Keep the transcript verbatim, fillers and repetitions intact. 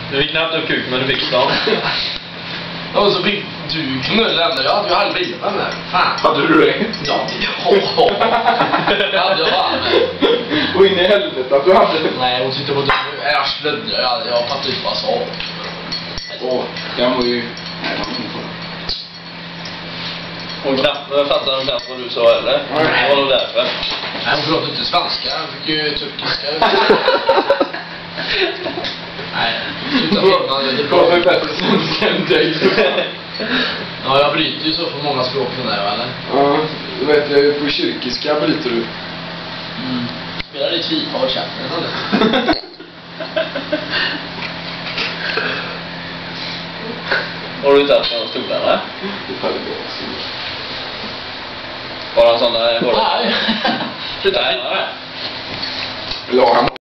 Du fick knappt upp kuk, men du fick stan. Ja, och så fick du knulla ändå. Jag hade ju halvbilen där. Fan. Hade du det? Ja, ja. Jag hade jag bara. Och in i helvete att du hade det. Nej, hon tyckte på det. Jag slödde. Jag, jag fattade inte vad jag sa. Åh, jag var ju... Nej, jag var inte på det. Hon knappt, jag fattar hon knappt vad du sa eller? Nej. Det var nog därför. Nej, hon pratade inte svenska. Hon fick ju turkiska. Nej, sluta filma. Det Det var ju bättre svenska än dig. Ja, jag bryter ju så för många språk från där, eller? Ja, du vet jag, på kyrkiska bryter du. Mm. Spelar ditt FIFA och chatten, eller? Har du inte haft någon stolar, eller? Det hade gått. Bara en sån där... Nej. Sluta hemma, Ja, han